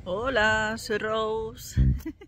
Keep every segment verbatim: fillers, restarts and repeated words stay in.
Hola, soy Rose.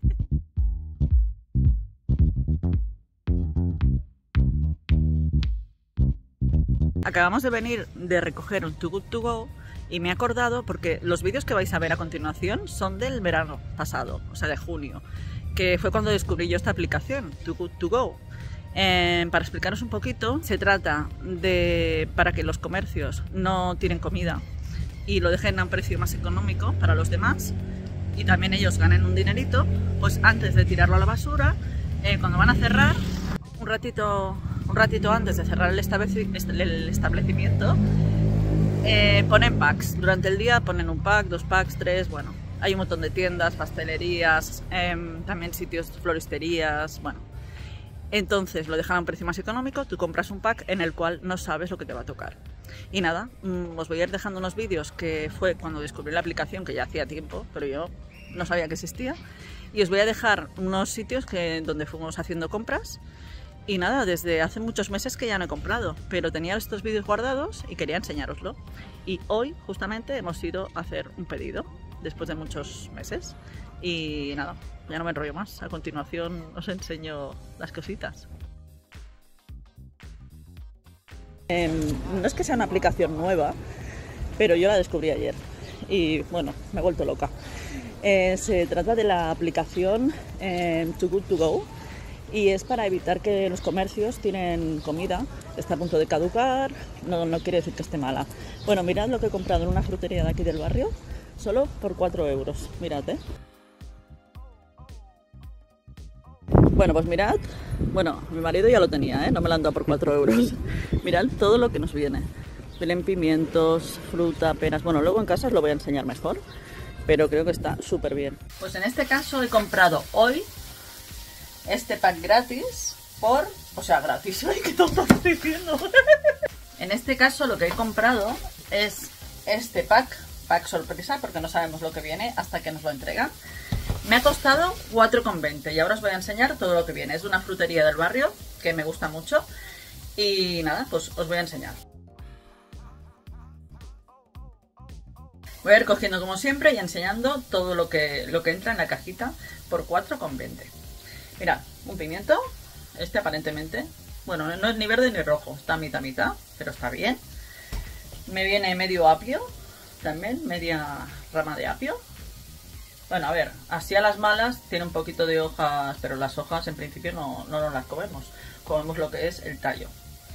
Acabamos de venir de recoger un Too Good To Go y me he acordado porque los vídeos que vais a ver a continuación son del verano pasado, o sea de junio, que fue cuando descubrí yo esta aplicación, Too Good To Go. Eh, para explicaros un poquito, se trata de para que los comercios no tiren comida y lo dejen a un precio más económico para los demás y también ellos ganen un dinerito, pues antes de tirarlo a la basura, eh, cuando van a cerrar, un ratito, un ratito antes de cerrar el, el establecimiento, eh, ponen packs. Durante el día ponen un pack, dos packs, tres, bueno, hay un montón de tiendas, pastelerías, eh, también sitios, floristerías, bueno. Entonces lo dejan a un precio más económico, tú compras un pack en el cual no sabes lo que te va a tocar. Y nada, os voy a ir dejando unos vídeos que fue cuando descubrí la aplicación, que ya hacía tiempo, pero yo no sabía que existía. Y os voy a dejar unos sitios que, donde fuimos haciendo compras. Y nada, desde hace muchos meses que ya no he comprado, pero tenía estos vídeos guardados y quería enseñároslo. Y hoy justamente hemos ido a hacer un pedido, después de muchos meses. Y nada, ya no me enrollo más. A continuación os enseño las cositas. Eh, no es que sea una aplicación nueva, pero yo la descubrí ayer y bueno, me he vuelto loca. Eh, se trata de la aplicación eh, Too Good To Go y es para evitar que los comercios tiren comida. Está a punto de caducar, no, no quiere decir que esté mala. Bueno, mirad lo que he comprado en una frutería de aquí del barrio, solo por cuatro euros, mirad, ¿eh? Bueno, pues mirad, bueno, mi marido ya lo tenía, ¿eh? No me lo han dado por cuatro euros. Mirad todo lo que nos viene. Vienen pimientos, fruta, peras. Bueno, luego en casa os lo voy a enseñar mejor, pero creo que está súper bien. Pues en este caso he comprado hoy este pack gratis por... O sea, gratis. ¡Ay, qué tonto estoy diciendo! En este caso lo que he comprado es este pack, pack sorpresa, porque no sabemos lo que viene hasta que nos lo entregan. Me ha costado cuatro con veinte y ahora os voy a enseñar todo lo que viene. Es de una frutería del barrio que me gusta mucho y nada, pues os voy a enseñar. Voy a ir cogiendo como siempre y enseñando todo lo que, lo que entra en la cajita por cuatro con veinte. Mirad, un pimiento, este aparentemente, bueno, no es ni verde ni rojo, está mitad mitad, pero está bien. Me viene medio apio, también media rama de apio. Bueno, a ver, así a las malas tiene un poquito de hojas, pero las hojas en principio no, no nos las comemos. Comemos lo que es el tallo.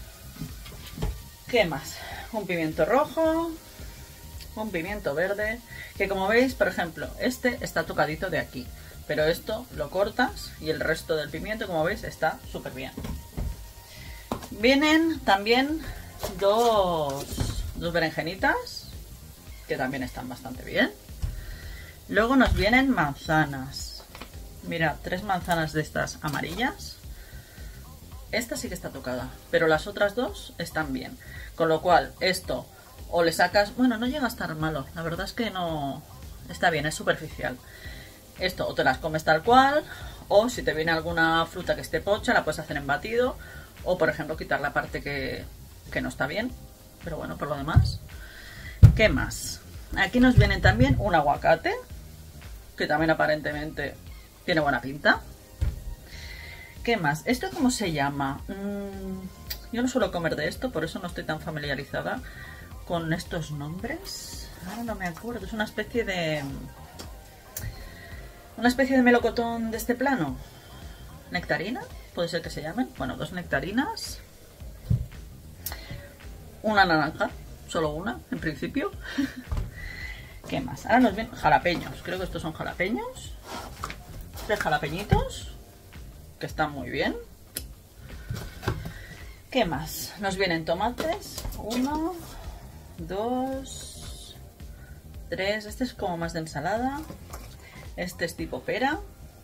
¿Qué más? Un pimiento rojo, un pimiento verde, que como veis, por ejemplo, este está tocadito de aquí. Pero esto lo cortas y el resto del pimiento, como veis, está súper bien. Vienen también dos, dos berenjenitas, que también están bastante bien. Luego nos vienen manzanas. Mira, tres manzanas de estas amarillas. Esta sí que está tocada, pero las otras dos están bien. Con lo cual, esto o le sacas... Bueno, no llega a estar malo. La verdad es que no... Está bien, es superficial. Esto o te las comes tal cual, o si te viene alguna fruta que esté pocha, la puedes hacer en batido. O, por ejemplo, quitar la parte que, que no está bien. Pero bueno, por lo demás. ¿Qué más? Aquí nos vienen también un aguacate, que también aparentemente tiene buena pinta. ¿Qué más? ¿Esto cómo se llama? Mm, yo no suelo comer de esto, por eso no estoy tan familiarizada con estos nombres. Ahora no me acuerdo, es una especie de... Una especie de melocotón de este plano. ¿Nectarina? ¿Puede ser que se llamen? Bueno, dos nectarinas. Una naranja, solo una, en principio. ¿Qué más? Ahora nos vienen jalapeños. Creo que estos son jalapeños. Tres jalapeñitos, que están muy bien. ¿Qué más? Nos vienen tomates. Uno, dos, tres. Este es como más de ensalada. Este es tipo pera.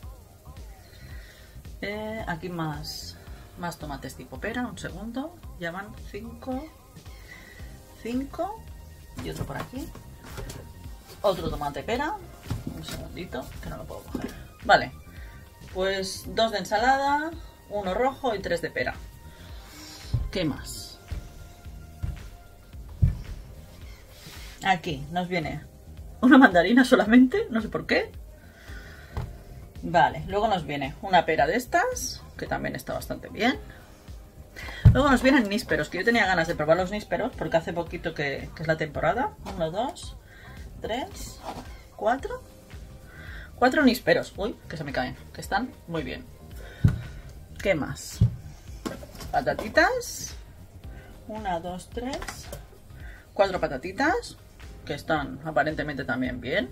Eh, aquí más, más tomates tipo pera. Un segundo. Ya van cinco. Cinco. Y otro por aquí. Otro tomate pera. Un segundito, que no lo puedo coger. Vale, pues dos de ensalada, uno rojo y tres de pera. ¿Qué más? Aquí nos viene una mandarina solamente, no sé por qué. Vale, luego nos viene una pera de estas, que también está bastante bien. Luego nos vienen nísperos, que yo tenía ganas de probar los nísperos porque hace poquito que, que es la temporada. Uno, dos, tres, cuatro. Cuatro nísperos. Uy, que se me caen, que están muy bien. ¿Qué más? Patatitas. Una, dos, tres. Cuatro patatitas, que están aparentemente también bien.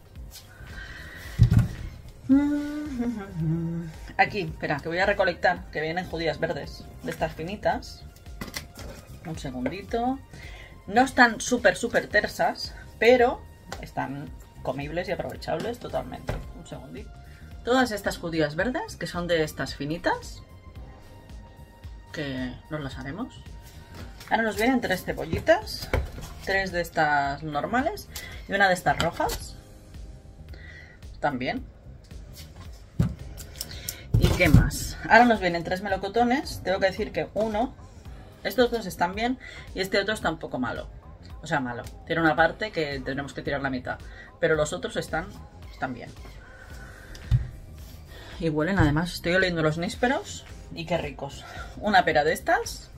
Aquí, espera, que voy a recolectar, que vienen judías verdes, de estas finitas. Un segundito. No están súper, súper tersas, pero están comibles y aprovechables totalmente. Un segundito. Todas estas judías verdes, que son de estas finitas, que nos las haremos. Ahora nos vienen tres cebollitas, tres de estas normales y una de estas rojas. También. ¿Y qué más? Ahora nos vienen tres melocotones. Tengo que decir que uno, estos dos están bien y este otro está un poco malo. O sea, malo. Tiene una parte que tendremos que tirar la mitad. Pero los otros están, están bien. Y huelen además. Estoy oliendo los nísperos. Y qué ricos. Una pera de estas.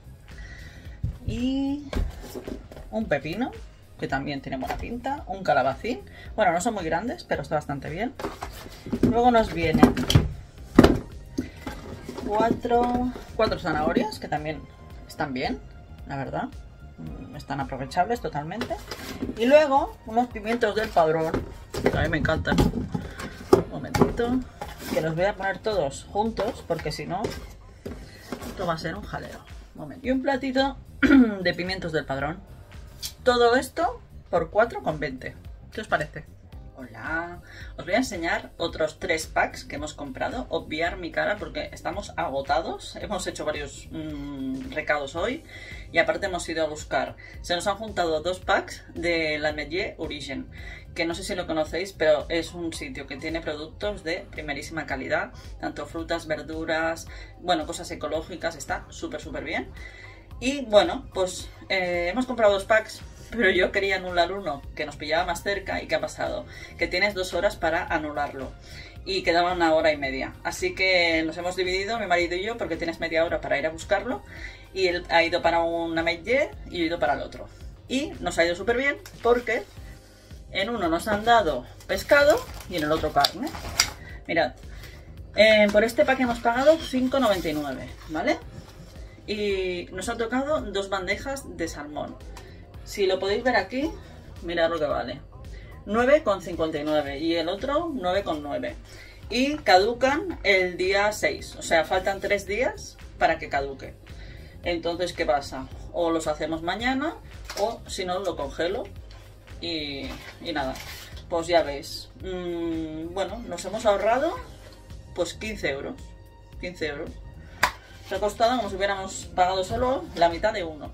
Y un pepino, que también tiene buena pinta. Un calabacín. Bueno, no son muy grandes, pero está bastante bien. Luego nos vienen cuatro, cuatro zanahorias, que también están bien, la verdad. Están aprovechables totalmente. Y luego unos pimientos del Padrón, que a mí me encantan. Un momentito, que los voy a poner todos juntos, porque si no, esto va a ser un jaleo. Un momento. Y un platito de pimientos del Padrón. Todo esto por cuatro con veinte. ¿Qué os parece? Hola, os voy a enseñar otros tres packs que hemos comprado. Obviar mi cara porque estamos agotados. Hemos hecho varios mmm, recados hoy y aparte hemos ido a buscar. Se nos han juntado dos packs de La Métier Origine, que no sé si lo conocéis, pero es un sitio que tiene productos de primerísima calidad, tanto frutas, verduras, bueno, cosas ecológicas, está súper súper bien. Y bueno, pues eh, hemos comprado dos packs. Pero yo quería anular uno que nos pillaba más cerca. ¿Y qué ha pasado? Que tienes dos horas para anularlo y quedaba una hora y media. Así que nos hemos dividido, mi marido y yo, porque tienes media hora para ir a buscarlo. Y él ha ido para una Métier y yo he ido para el otro. Y nos ha ido súper bien porque en uno nos han dado pescado y en el otro carne. Mirad, eh, por este pack hemos pagado cinco noventa y nueve, ¿vale? Y nos ha tocado dos bandejas de salmón. Si lo podéis ver aquí, mirad lo que vale. nueve con cincuenta y nueve y el otro nueve con nueve. Y caducan el día seis. O sea, faltan tres días para que caduque. Entonces, ¿qué pasa? O los hacemos mañana o si no, lo congelo. Y, y nada, pues ya veis. Mmm, bueno, nos hemos ahorrado pues quince euros. quince euros. Nos ha costado como si hubiéramos pagado solo la mitad de uno.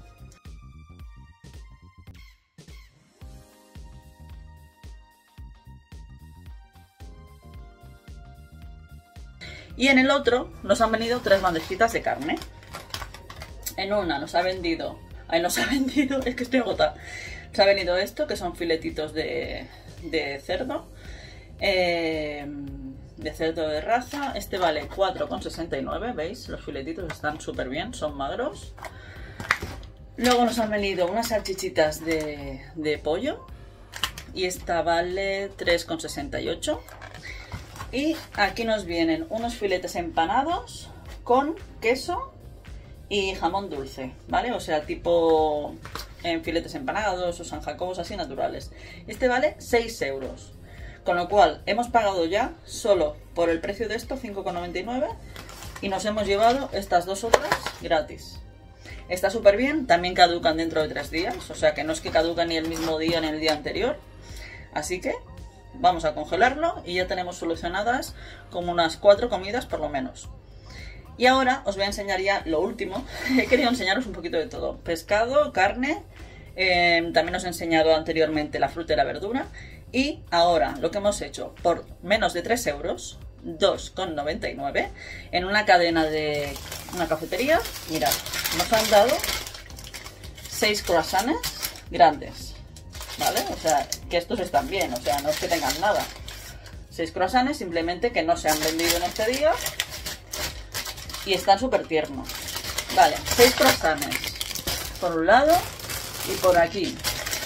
Y en el otro nos han venido tres bandejitas de carne. En una nos ha vendido... Ay, nos ha vendido... Es que estoy agotada. Nos ha venido esto, que son filetitos de, de cerdo. Eh, de cerdo de raza. Este vale cuatro con sesenta y nueve, ¿veis? Los filetitos están súper bien, son magros. Luego nos han venido unas salchichitas de, de pollo. Y esta vale tres con sesenta y ocho. Y aquí nos vienen unos filetes empanados con queso y jamón dulce, ¿vale? O sea, tipo en filetes empanados o San Jacobos así naturales. Este vale seis euros. Con lo cual hemos pagado ya solo por el precio de esto cinco con noventa y nueve y nos hemos llevado estas dos otras gratis. Está súper bien, también caducan dentro de tres días, o sea que no es que caducan ni el mismo día ni el día anterior. Así que vamos a congelarlo y ya tenemos solucionadas como unas cuatro comidas por lo menos. Y ahora os voy a enseñar ya lo último. He querido enseñaros un poquito de todo. Pescado, carne, eh, también os he enseñado anteriormente la fruta y la verdura. Y ahora lo que hemos hecho por menos de tres euros, dos con noventa y nueve, en una cadena de una cafetería. Mirad, nos han dado seis croissants grandes. ¿vale? O sea, que estos están bien, o sea, no es que tengan nada. Seis croissants simplemente que no se han vendido en este día y están súper tiernos. Vale, seis croissants por un lado y por aquí.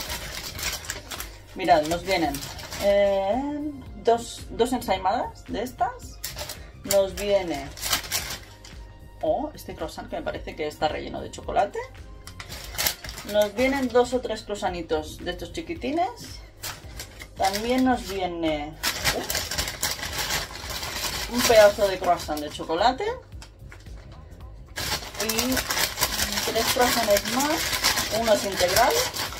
Mirad, nos vienen eh, dos, dos ensaimadas de estas. Nos viene... Oh, este croissant que me parece que está relleno de chocolate. Nos vienen dos o tres croissantitos de estos chiquitines. También nos viene uh, un pedazo de croissant de chocolate. Y tres croissants más. Uno es integral.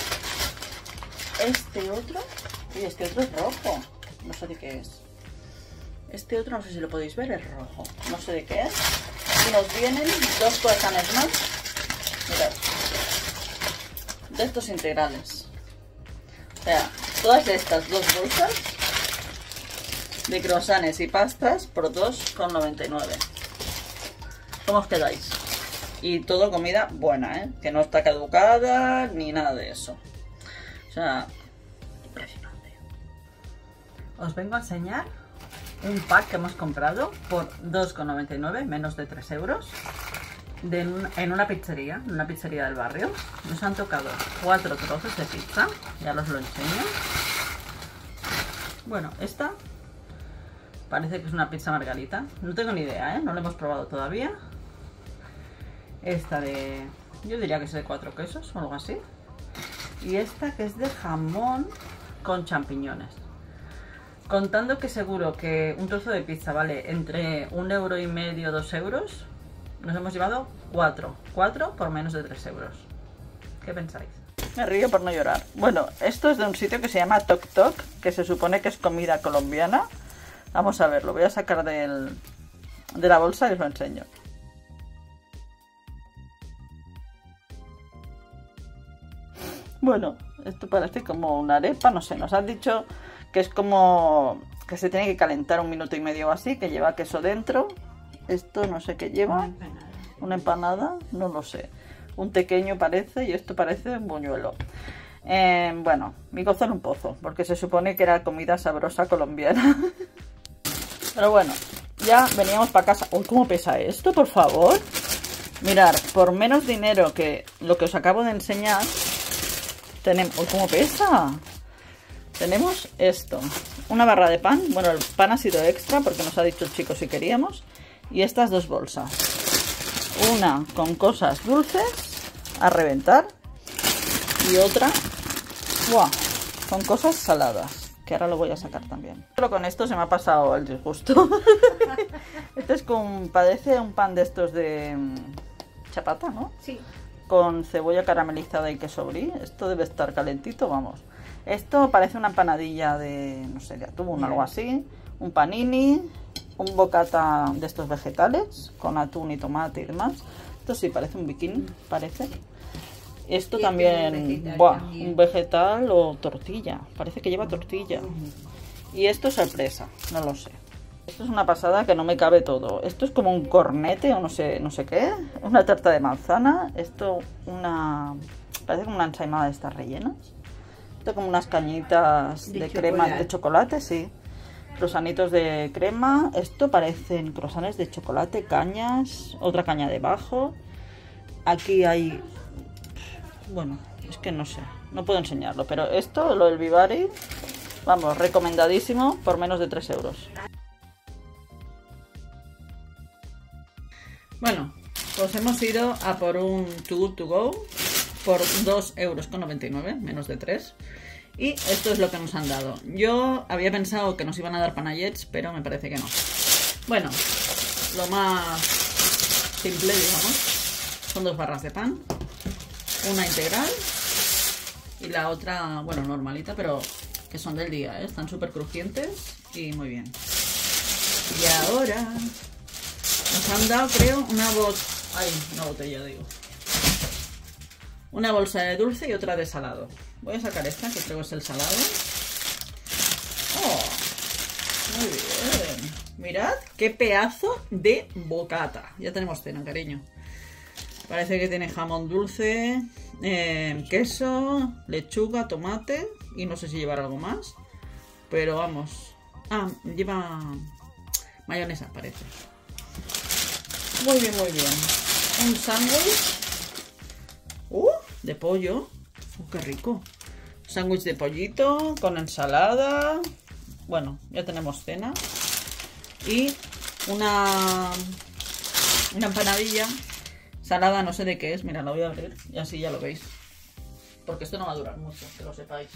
Este otro. Y este otro es rojo. No sé de qué es. Este otro no sé si lo podéis ver, es rojo. No sé de qué es. Y nos vienen dos croissants más. Mirad. De estos integrales. O sea, todas estas dos bolsas de croissants y pastas por dos con noventa y nueve. ¿Cómo os quedáis? Y todo comida buena, ¿eh? Que no está caducada ni nada de eso. O sea, impresionante. Os vengo a enseñar un pack que hemos comprado por dos con noventa y nueve, menos de tres euros. De un, en una pizzería, en una pizzería del barrio. Nos han tocado cuatro trozos de pizza. Ya os lo enseño. Bueno, esta parece que es una pizza margarita. No tengo ni idea, ¿eh? No lo hemos probado todavía. Esta de... yo diría que es de cuatro quesos o algo así. Y esta que es de jamón con champiñones. Contando que seguro que un trozo de pizza vale entre un euro y medio, dos euros, nos hemos llevado cuatro. Cuatro por menos de tres euros. ¿Qué pensáis? Me río por no llorar. Bueno, esto es de un sitio que se llama Tok Tok, que se supone que es comida colombiana. Vamos a ver, lo voy a sacar del, de la bolsa y os lo enseño. Bueno, esto parece como una arepa, no sé, nos han dicho que es como que se tiene que calentar un minuto y medio o así, que lleva queso dentro. Esto no sé qué lleva. Una empanada. Una empanada, no lo sé. Un tequeño parece y esto parece un buñuelo. Eh, bueno, mi gozo en un pozo, porque se supone que era comida sabrosa colombiana. Pero bueno, ya veníamos para casa. Uy, ¿cómo pesa esto, por favor? Mirad, por menos dinero que lo que os acabo de enseñar, tenemos... Uy, ¿cómo pesa? Tenemos esto, una barra de pan. Bueno, el pan ha sido extra porque nos ha dicho el chico si queríamos. Y estas dos bolsas. Una con cosas dulces a reventar. Y otra, ¡buah!, con cosas saladas. Que ahora lo voy a sacar también. Solo con esto se me ha pasado el disgusto. Este es con, parece un pan de estos de chapata, ¿no? Sí. Con cebolla caramelizada y queso brie. Esto debe estar calentito, vamos. Esto parece una empanadilla de, no sé, de atún o algo así. Un panini, un bocata de estos vegetales, con atún y tomate y demás. Esto sí, parece un bikini, parece. Esto y también, un vegetal, buah, también, un vegetal o tortilla. Parece que lleva tortilla. Uh-huh. Y esto es sorpresa, no lo sé. Esto es una pasada que no me cabe todo. Esto es como un cornete o no sé, no sé qué. Una tarta de manzana. Esto una... parece como una ensaimada de estas rellenas. Esto como unas cañitas de, de crema de chocolate, sí. Croissanitos de crema. Esto parecen croissants de chocolate, cañas, otra caña debajo. Aquí hay... bueno, es que no sé, no puedo enseñarlo. Pero esto, lo del Vivari, vamos, recomendadísimo por menos de tres euros. Bueno, pues hemos ido a por un Too Good To Go por dos euros con noventa y nueve, menos de tres. Y esto es lo que nos han dado. Yo había pensado que nos iban a dar panayets, pero me parece que no. Bueno, lo más simple, digamos, son dos barras de pan. Una integral y la otra, bueno, normalita, pero que son del día, ¿eh? Están súper crujientes y muy bien. Y ahora nos han dado, creo, una bot... Ay, una botella, digo. Una bolsa de dulce y otra de salado. Voy a sacar esta, que creo que es el salado. ¡Oh! Muy bien. Mirad qué pedazo de bocata. Ya tenemos cena, cariño. Parece que tiene jamón dulce, eh, queso, lechuga, tomate. y no sé si llevará algo más. Pero vamos. Ah, lleva mayonesa, parece. Muy bien, muy bien. Un sándwich. Uh, de pollo. Uh, qué rico. Sándwich de pollito con ensalada. Bueno, ya tenemos cena. Y una, una empanadilla salada, no sé de qué es. Mira, la voy a abrir y así ya lo veis. Porque esto no va a durar mucho, que lo sepáis.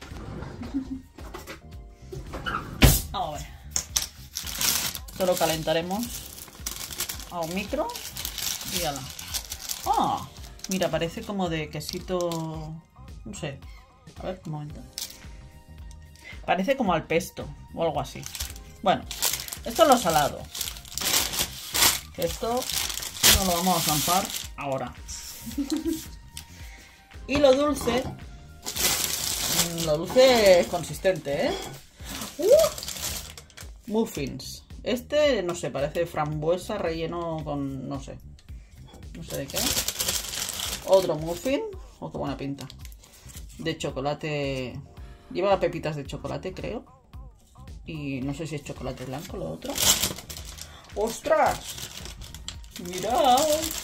Vamos a ver. Esto lo calentaremos a un micro y ala. ¡Ah! Mira, parece como de quesito. No sé. A ver, un momento. Parece como al pesto o algo así. Bueno, esto es lo salado. Esto no lo vamos a zampar ahora. Y lo dulce. Lo dulce es consistente, ¿eh? ¡Uh! Muffins. Este, no sé, parece frambuesa relleno con, no sé. No sé de qué. Otro muffin. Oh, qué buena pinta. De chocolate. Lleva pepitas de chocolate, creo. Y no sé si es chocolate blanco lo otro. ¡Ostras! ¡Mirad!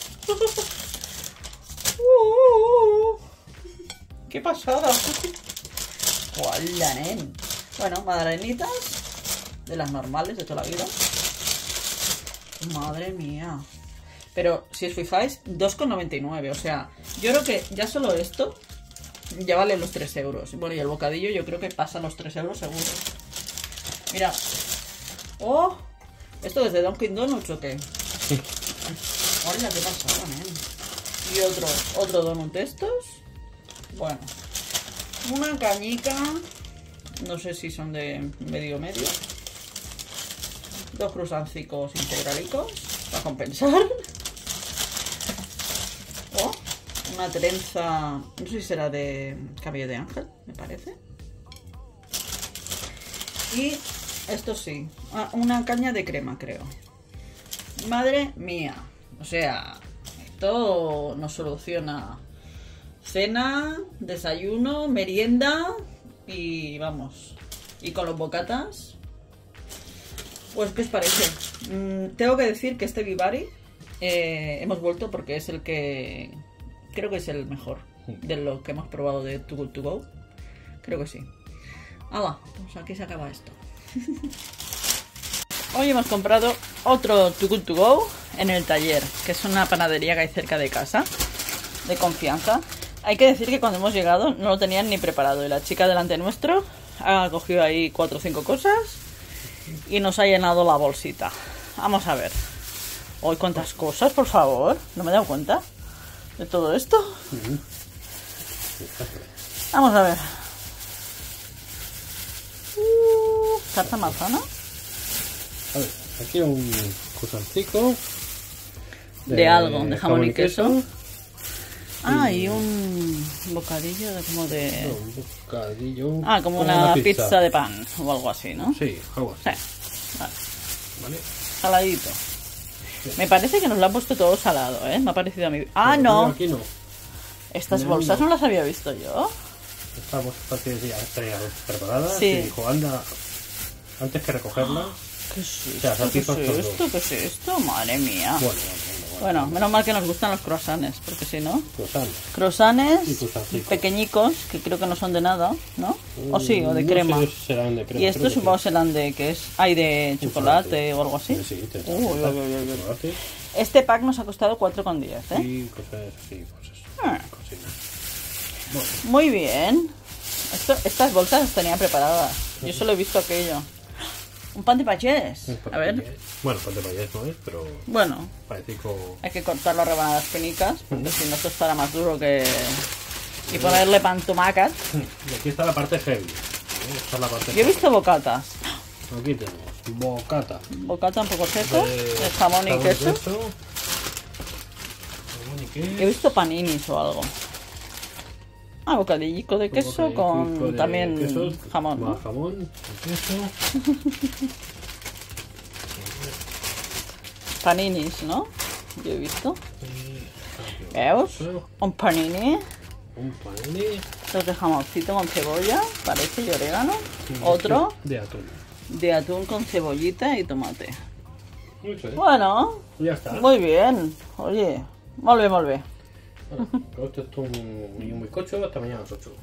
uh, ¡Qué pasada! ¡Hola, nen! Bueno, madrenitas de las normales de toda la vida. Madre mía. Pero si os fijáis, dos con noventa y nueve. O sea, yo creo que ya solo esto ya vale los tres euros. Bueno, y el bocadillo yo creo que pasa los tres euros seguro. Mira. ¡Oh! ¿Esto es de Dunkin' Donuts o qué? Sí. Hola, qué pasada, nen. Y otro, otro donut de estos. Bueno. Una cañica. No sé si son de medio medio. Dos cruzancicos integralicos para compensar. Oh, una trenza. No sé si será de cabello de ángel, me parece. Y esto sí, una caña de crema, creo. Madre mía. O sea, esto nos soluciona cena, desayuno, merienda y vamos. Y con los bocatas, pues ¿qué os parece? Mm, tengo que decir que este Vivari eh, hemos vuelto porque es el que creo que es el mejor de lo que hemos probado de Too Good To Go. Creo que sí. ¡Hala! Pues aquí se acaba esto. Hoy hemos comprado otro Too Good To Go en el taller, que es una panadería que hay cerca de casa, de confianza. Hay que decir que cuando hemos llegado no lo tenían ni preparado y la chica delante nuestro ha cogido ahí cuatro o cinco cosas y nos ha llenado la bolsita. Vamos a ver. Hoy cuántas cosas, por favor. No me he dado cuenta de todo esto. Vamos a ver. Uh, tarta manzana. A ver, aquí un cruzancico de, de algo, de jamón y queso. queso. Ah, y un bocadillo de como de... No, un bocadillo... Ah, como, como una, una pizza. pizza de pan o algo así, ¿no? Sí, algo así. Sí. Vale. Vale. Saladito. Sí. Me parece que nos lo han puesto todo salado, ¿eh? Me ha parecido a mí... ¡Ah, Pero no! Aquí no. Estas no, bolsas no. no las había visto yo. Estas bolsas ya estarían preparadas sí. Y dijo, anda, antes que recogerlas... ¿Qué es esto? O sea, ¿Qué es esto? ¿Qué es esto? Madre mía. Bueno, bueno, bueno. Bueno, menos mal que nos gustan los croissants, porque si no... Croissants. Croissants pequeñicos, que creo que no son de nada, ¿no? O sí, o de no crema. Sé si serán de crema. Y estos supongo sí. serán de, ¿qué es? ¿Hay de chocolate, chocolate o algo así? Sí, sí, uy, uy, uy, uy. Este pack nos ha costado cuatro con diez, ¿eh? Sí, cosas así, cosas. Ah. Bueno. Muy bien. Esto, estas bolsas las tenía preparadas. Yo solo he visto aquello. Un pan de payés. A ver. Payés. Bueno, pan de payés no es, pero... Bueno. Parecico... Hay que cortarlo a rebanadas finicas, porque si no esto estará más duro que... Y ponerle pan tomacas. Y aquí está la parte heavy. Esta es la parte Yo he visto bocatas. Aquí tenemos bocata. Bocata un poco seco. De... de jamón y queso. queso. Jamón y queso. He visto paninis o algo. Ah, bocadillico de queso bocadillico con de también queso, jamón, ¿no? Más jamón, queso. Paninis, ¿no? Yo he visto. ¿Veus? Un panini. Un panini. Dos de jamoncito con cebolla, parece, y orégano. Otro De atún. de atún con cebollita y tomate. Mucho, ¿eh? Bueno, Ya está. muy bien. Oye, molt bé, molt bé. Bueno, con esto es un, y un bizcocho hasta mañana a las ocho.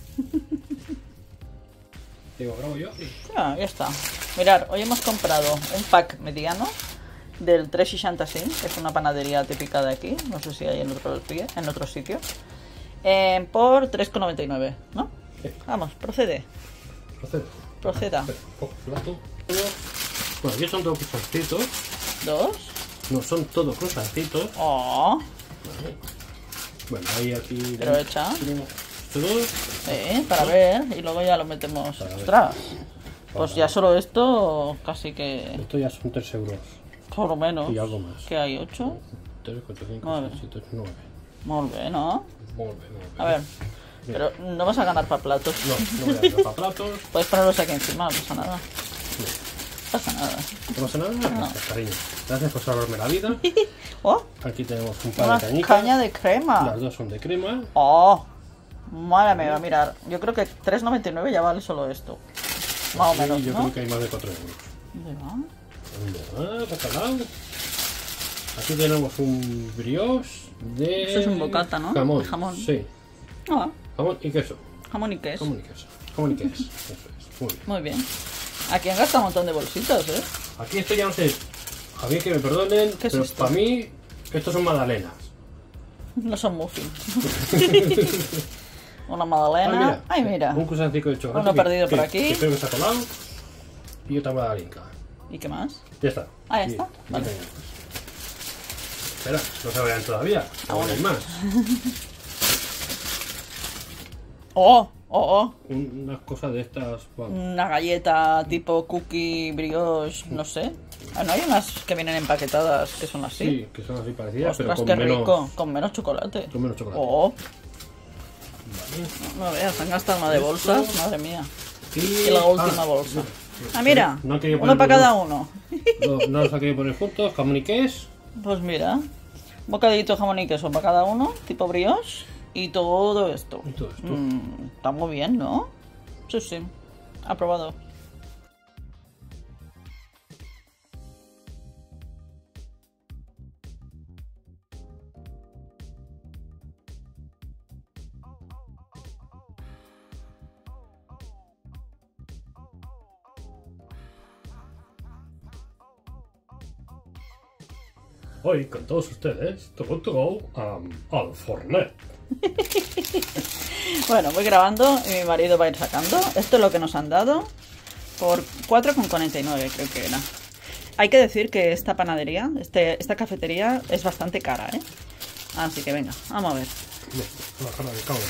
Digo, grabo yo. Sí. Ah, ya está. Mirad, hoy hemos comprado un pack mediano del tres seixanta cinc, que es una panadería típica de aquí. No sé si hay en otros, en otros sitios. Eh, por tres con noventa y nueve, ¿no? Sí. Vamos, procede. Procedo. Proceda. Espera, cojo el plato. Bueno, aquí son todos croissantcitos. Dos. No, son todos croissantcitos. Oh, Vale. Bueno, ahí aquí. pero hecha. Tenemos todos. Sí, para ver. Y luego ya lo metemos. Para ver. Ostras. Pues ya solo esto, casi que. Esto ya son tres euros. Por lo menos. Y algo más. Que hay ocho. tres, cuatro, cinco, Vale. seis, siete, nueve. Muy bien, ¿no? Muy bien, muy bien. A ver. Pero no vas a ganar para platos. No, no voy a ir para platos. Puedes ponerlos aquí encima, no pasa nada. No pasa nada. No pasa nada. Gracias, cariño. Gracias por salvarme la vida. Oh, Aquí tenemos un par una de cañitas. caña de crema. Las dos son de crema. Oh, madre mía, mirar. Yo creo que tres noventa y nueve ya vale solo esto. Más o Sí, menos, yo ¿no? creo que hay más de cuatro euros. ¿Dónde va? ¿Dónde va? ¿Qué tal? Aquí tenemos un brioche de... Eso es un bocata, ¿no? Jamón. De jamón. Sí. Ah, Jamón y queso. jamón y queso. Jamón y queso. Jamón y queso. Eso es. Muy bien. Muy bien. Aquí han gastado un montón de bolsitas, ¿eh? Aquí esto ya no sé. A mí que me perdonen, ¿Qué es pero esto? para mí estos son magdalenas. No son muffins. Una Ah, magdalena. Ay, mira. Un croissantico de chocolate. Uno que- perdido que- por aquí. Que creo que se ha colado. Y otra magdalenca. ¿Y qué más? Ya está. Ah, ya Y- está. y Vale. tenemos. Espera, no se vean todavía. Aún hay más. Oh, oh, oh. Unas cosas de estas. Vamos. Una galleta tipo cookie, brioche, no sé. Ah, no hay unas que vienen empaquetadas que son así. Sí, que son así parecidas, pero Ostras, con qué menos, rico. Con menos chocolate. con menos chocolate. Oh, Vale. no veas, han gastado una de Esto. bolsas, madre mía. Y, Y la última ah, bolsa. mira, Ah, mira, no han querido uno poner para los cada dos. uno. No, no los ha querido poner juntos, jamón y queso. Pues mira, un bocadillito de jamón y queso para cada uno, tipo brioche, y todo esto. Y todo esto. Mm, está muy bien, ¿no? Sí, sí, aprobado. Hoy con todos ustedes, Togo Togo um, al Fornet. Bueno, voy grabando y mi marido va a ir sacando. Esto es lo que nos han dado por cuatro con cuarenta y nueve, creo que era. Hay que decir que esta panadería, este, esta cafetería es bastante cara, ¿eh? Así que venga, vamos a ver. Listo, la cara de cabo.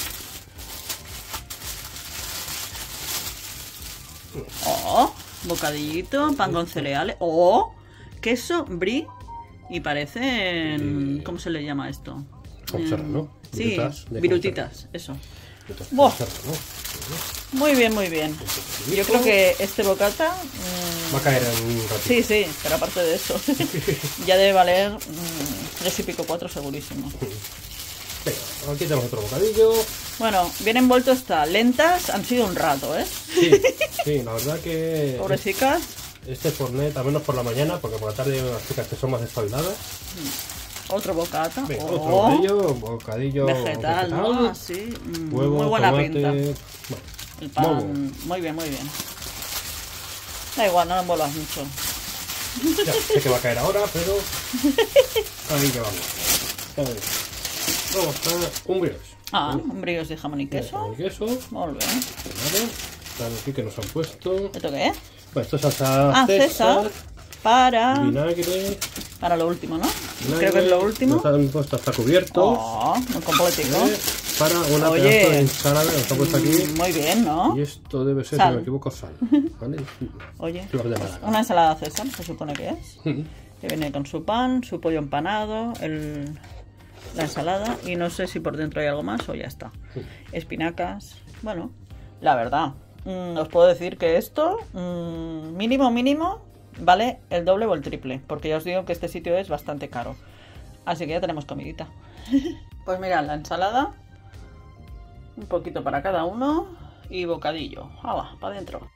Oh, bocadillito, pan con cereales. Oh, queso, brie. Y parecen... ¿Cómo se le llama esto? Con serrano. Sí, Virutitas de virutitas, eso. Virutitas Buah. con serrano. Muy bien, muy bien. Yo creo que este bocata... mm, Va a caer en un ratito. sí, sí, pero aparte de eso, ya debe valer mm, tres y pico, cuatro segurísimo. Venga, aquí tenemos otro bocadillo. Bueno, bien envuelto está. Lentas han sido un rato, ¿eh? Sí, sí, la verdad que Pobrecicas. este Fornet, al menos por la mañana, porque por la tarde hay unas chicas que son más espabiladas. Otro bocata. Venga, Oh, otro bocadillo, bocadillo vegetal, ¿no? Así. mm, huevo, muy buena tomate. pinta. Bueno, El muy pan, bueno. muy bien, muy bien. Da igual, no lo envuelvas mucho. Ya, sé que va a caer ahora, pero ahí que vamos. A ver. Luego está un brioche. Ah, un brioche de jamón y queso. Jamón y queso. Muy bien. Vale. Claro, aquí que nos han puesto. ¿Esto qué es? Bueno, esto es salsa Ah, César. Para... vinagre. Para lo último, ¿no? vinagre, Creo que es lo último. Nos han puesto hasta cubierto. Oh, muy completico. ¿vale? Para una Oye. pedazo de ensalada que nos ha puesto aquí. Mm, muy bien, ¿no? Y esto debe ser, si Sal. no me equivoco, sal. ¿Vale? Oye, Flor de Málaga. una ensalada César, se supone que es. Que viene con su pan, su pollo empanado, el, la ensalada y no sé si por dentro hay algo más o ya está. Espinacas. Bueno, la verdad, mm, os puedo decir que esto, mm, mínimo, mínimo, vale el doble o el triple. Porque ya os digo que este sitio es bastante caro. Así que ya tenemos comidita. Pues mirad, la ensalada Un poquito para cada uno y bocadillo. ¡Hala! Para adentro.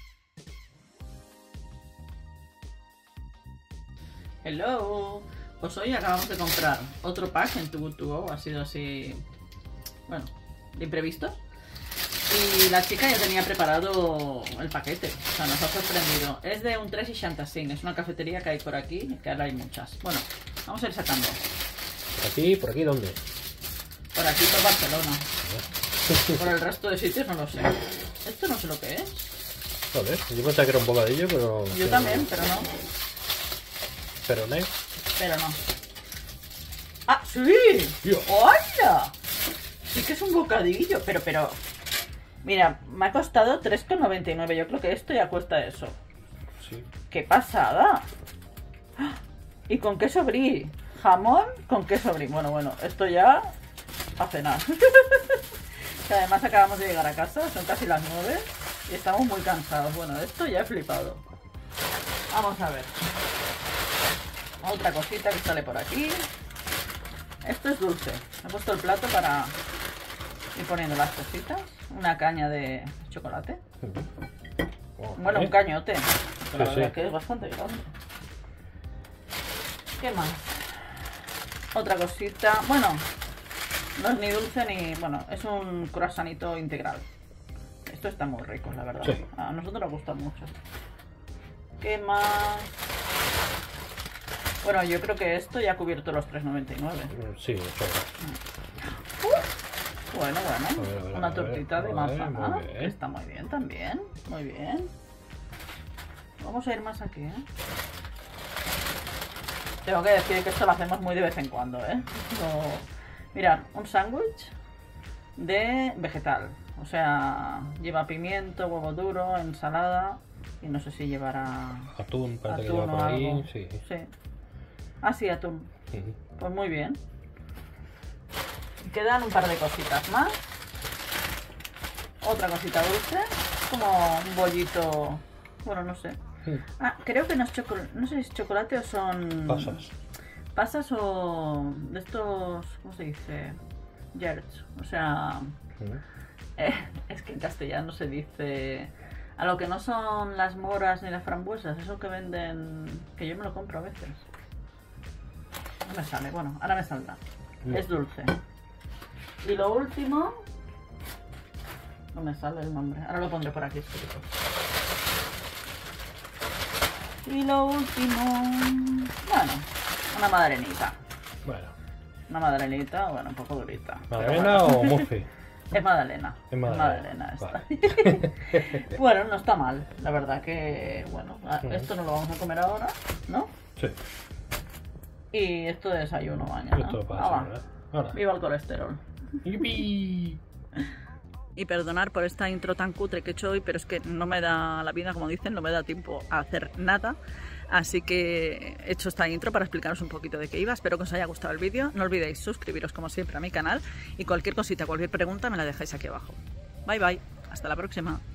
Hello. Pues hoy acabamos de comprar otro pack en Too Good To Go. Ha sido así, bueno, de imprevisto. Y la chica ya tenía preparado el paquete. O sea, nos ha sorprendido. Es de un tres y Chantassin. Es una cafetería que hay por aquí, que ahora hay muchas. Bueno, vamos a ir sacando. ¿Por aquí? ¿Por aquí dónde? Por aquí, por Barcelona. Por el resto de sitios no lo sé. Esto no sé lo que es. Joder, yo pensaba que era un bocadillo, pero... Yo también, pero no. Pero no. Pero no. ¡Ah, sí! ¡Hola! Sí que es un bocadillo, pero, pero... Mira, me ha costado tres con noventa y nueve. Yo creo que esto ya cuesta eso. Sí. ¡Qué pasada! ¿Y con queso brie? Jamón con queso brie. Bueno, bueno, esto ya... a cenar. Que además acabamos de llegar a casa, son casi las nueve y estamos muy cansados. Bueno, esto ya he flipado. Vamos a ver. Otra cosita que sale por aquí. Esto es dulce. He puesto el plato para ir poniendo las cositas. Una caña de chocolate. Oh, Bueno, ¿eh? un cañote. Pero la Sí, verdad sí. es que es bastante grande. ¿Qué más? Otra cosita. Bueno, no es ni dulce ni... Bueno, es un croissantito integral. Esto está muy rico, la verdad. Sí. A nosotros nos gusta mucho. ¿Qué más? Bueno, yo creo que esto ya ha cubierto los tres noventa y nueve. Sí, eso. Bueno, bueno. A ver, a ver, Una a ver, tortita de a ver, manzana. muy bien. Está muy bien también. Muy bien. Vamos a ir más aquí, ¿eh? Tengo que decir que esto lo hacemos muy de vez en cuando, ¿eh? No... Mirad, un sándwich de vegetal. O sea, lleva pimiento, huevo duro, ensalada y no sé si llevará Atún, parece que atún lleva o por ahí. algo. Sí. Sí. Ah, sí, atún. Ujú. Pues muy bien. Quedan un par de cositas más. Otra cosita dulce. Como un bollito. Bueno, no sé. Sí. Ah, creo que no es chocolate. No sé si es chocolate o son. Pasas. Pasas o de estos. ¿Cómo se dice? Yerts. O sea. Ujú. eh, es que en castellano se dice. A lo que no son las moras ni las frambuesas. Eso que venden. Que yo me lo compro a veces. No me sale. Bueno, ahora me saldrá. No. Es dulce. Y lo último... No me sale el nombre. Ahora lo pondré por aquí escrito. Y lo último... Bueno, una madrenita. Bueno. Una madrenita, bueno, un poco durita. ¿Magdalena pero bueno. o Murphy? Es magdalena. Es magdalena. esta. Vale. Bueno, no está mal. La verdad que... Bueno, esto no lo vamos a comer ahora, ¿no? Sí. Y esto de desayuno mañana. Esto Ah, va. pasa, Ahora. Viva el colesterol. ¡Yupi! Y perdonar por esta intro tan cutre que he hecho hoy, pero es que no me da la vida, como dicen, no me da tiempo a hacer nada. Así que he hecho esta intro para explicaros un poquito de qué iba. Espero que os haya gustado el vídeo. No olvidéis suscribiros como siempre a mi canal y cualquier cosita, cualquier pregunta me la dejáis aquí abajo. Bye bye, hasta la próxima.